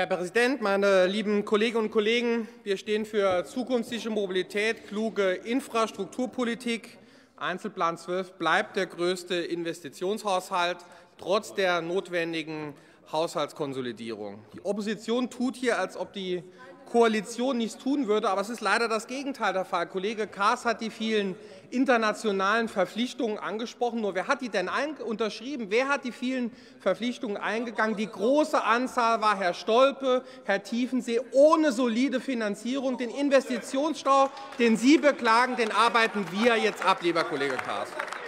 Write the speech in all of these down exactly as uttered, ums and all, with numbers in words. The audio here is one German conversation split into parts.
Herr Präsident, meine lieben Kolleginnen und Kollegen! Wir stehen für zukunftssichere Mobilität, kluge Infrastrukturpolitik. Einzelplan zwölf bleibt der größte Investitionshaushalt, trotz der notwendigen Haushaltskonsolidierung. Die Opposition tut hier, als ob die Koalition nichts tun würde, aber es ist leider das Gegenteil der Fall. Kollege Kaas hat die vielen internationalen Verpflichtungen angesprochen. Nur wer hat die denn unterschrieben? Wer hat die vielen Verpflichtungen eingegangen? Die große Anzahl war Herr Stolpe, Herr Tiefensee, ohne solide Finanzierung. Den Investitionsstau, den Sie beklagen, den arbeiten wir jetzt ab, lieber Kollege Kaas.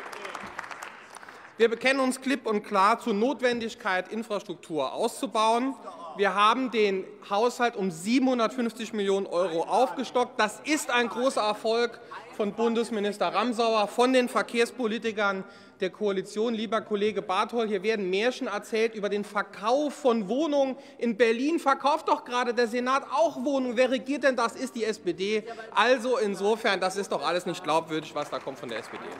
Wir bekennen uns klipp und klar zur Notwendigkeit, Infrastruktur auszubauen. Wir haben den Haushalt um siebenhundertfünfzig Millionen Euro aufgestockt. Das ist ein großer Erfolg von Bundesminister Ramsauer, von den Verkehrspolitikern der Koalition. Lieber Kollege Barthold, hier werden Märchen erzählt über den Verkauf von Wohnungen. In Berlin verkauft doch gerade der Senat auch Wohnungen. Wer regiert denn das? Ist die S P D. Also insofern, das ist doch alles nicht glaubwürdig, was da kommt von der S P D.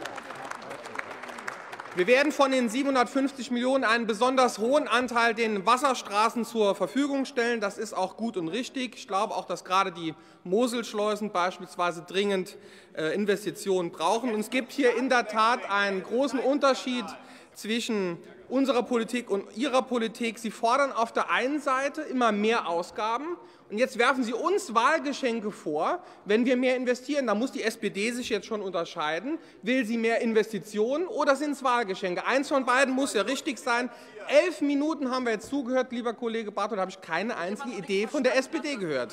Wir werden von den siebenhundertfünfzig Millionen einen besonders hohen Anteil den Wasserstraßen zur Verfügung stellen. Das ist auch gut und richtig. Ich glaube auch, dass gerade die Moselschleusen beispielsweise dringend Investitionen brauchen. Und es gibt hier in der Tat einen großen Unterschied zwischen unserer Politik und Ihrer Politik. Sie fordern auf der einen Seite immer mehr Ausgaben. Und jetzt werfen Sie uns Wahlgeschenke vor, wenn wir mehr investieren. Da muss die S P D sich jetzt schon unterscheiden. Will sie mehr Investitionen oder sind es Wahlgeschenke? Eins von beiden muss ja richtig sein. Elf Minuten haben wir jetzt zugehört, lieber Kollege Barthold, da habe ich keine einzige Idee von der S P D gehört.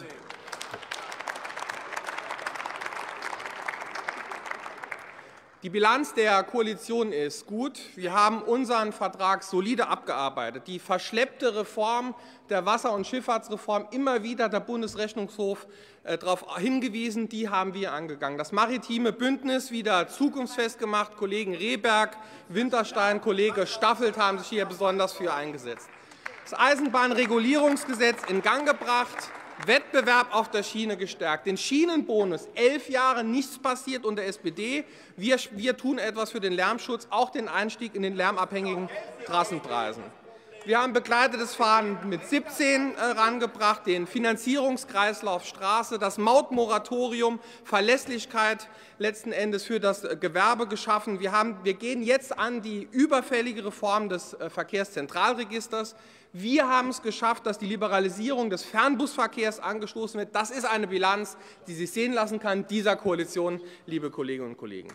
Die Bilanz der Koalition ist gut. Wir haben unseren Vertrag solide abgearbeitet. Die verschleppte Reform der Wasser- und Schifffahrtsreform, immer wieder der Bundesrechnungshof äh, darauf hingewiesen, die haben wir angegangen. Das maritime Bündnis wieder zukunftsfest gemacht. Kollegen Rehberg, Winterstein, Kollege Staffelt haben sich hier besonders für eingesetzt. Das Eisenbahnregulierungsgesetz in Gang gebracht. Wettbewerb auf der Schiene gestärkt, den Schienenbonus, elf Jahre nichts passiert unter S P D. Wir, wir tun etwas für den Lärmschutz, auch den Einstieg in den lärmabhängigen Trassenpreisen. Wir haben begleitetes Fahren mit siebzehn äh, rangebracht, den Finanzierungskreislauf Straße, das Mautmoratorium, Verlässlichkeit letzten Endes für das äh, Gewerbe geschaffen. Wir, haben, wir gehen jetzt an die überfällige Reform des äh, Verkehrszentralregisters. Wir haben es geschafft, dass die Liberalisierung des Fernbusverkehrs angestoßen wird. Das ist eine Bilanz, die sich sehen lassen kann, dieser Koalition, liebe Kolleginnen und Kollegen.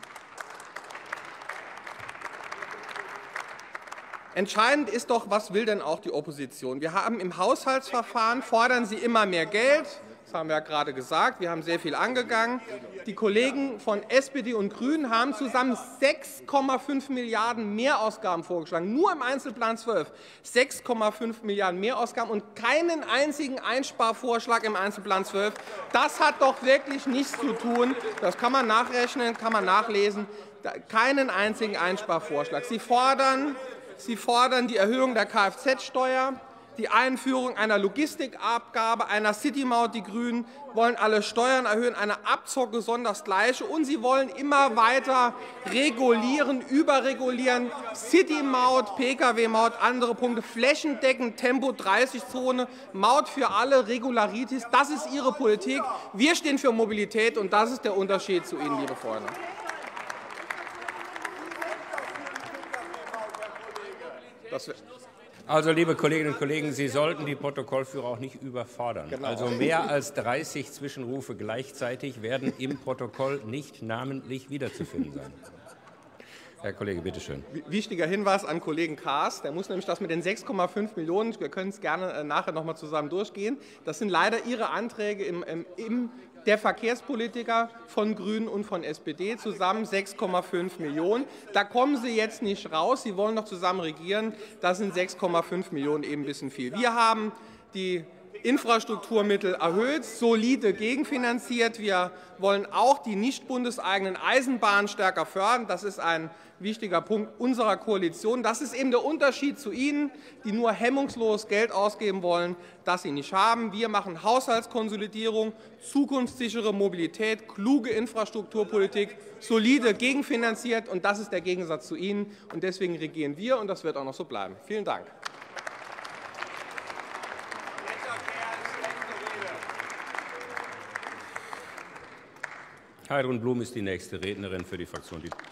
Entscheidend ist doch, was will denn auch die Opposition? Wir haben im Haushaltsverfahren, fordern sie immer mehr Geld. Das haben wir ja gerade gesagt. Wir haben sehr viel angegangen. Die Kollegen von S P D und Grünen haben zusammen sechs Komma fünf Milliarden Mehrausgaben vorgeschlagen. Nur im Einzelplan zwölf. sechs Komma fünf Milliarden Mehrausgaben und keinen einzigen Einsparvorschlag im Einzelplan zwölf. Das hat doch wirklich nichts zu tun. Das kann man nachrechnen, kann man nachlesen. Keinen einzigen Einsparvorschlag. Sie fordern Sie fordern die Erhöhung der Kfz-Steuer, die Einführung einer Logistikabgabe, einer City-Maut. Die Grünen wollen alle Steuern erhöhen, eine Abzocke sondersgleiche. Und sie wollen immer weiter regulieren, überregulieren, City-Maut, P K W-Maut, andere Punkte, flächendeckend Tempo dreißig Zone, Maut für alle, Regularitis. Das ist Ihre Politik. Wir stehen für Mobilität, und das ist der Unterschied zu Ihnen, liebe Freunde. Also, liebe Kolleginnen und Kollegen, Sie sollten die Protokollführer auch nicht überfordern. Genau. Also mehr als dreißig Zwischenrufe gleichzeitig werden im Protokoll nicht namentlich wiederzufinden sein. Herr Kollege, bitte schön. Wichtiger Hinweis an Kollegen Kaas. Der muss nämlich das mit den sechs Komma fünf Millionen, wir können es gerne nachher noch mal zusammen durchgehen, das sind leider Ihre Anträge im, im, im der Verkehrspolitiker von Grünen und von S P D, zusammen sechs Komma fünf Millionen. Da kommen Sie jetzt nicht raus. Sie wollen noch zusammen regieren. Das sind sechs Komma fünf Millionen eben ein bisschen viel. Wir haben die Infrastrukturmittel erhöht, solide gegenfinanziert. Wir wollen auch die nicht bundeseigenen Eisenbahnen stärker fördern. Das ist ein wichtiger Punkt unserer Koalition. Das ist eben der Unterschied zu Ihnen, die nur hemmungslos Geld ausgeben wollen, das Sie nicht haben. Wir machen Haushaltskonsolidierung, zukunftssichere Mobilität, kluge Infrastrukturpolitik, solide gegenfinanziert. Und das ist der Gegensatz zu Ihnen. Und deswegen regieren wir, und das wird auch noch so bleiben. Vielen Dank. Heidrun Blum ist die nächste Rednerin für die Fraktion Die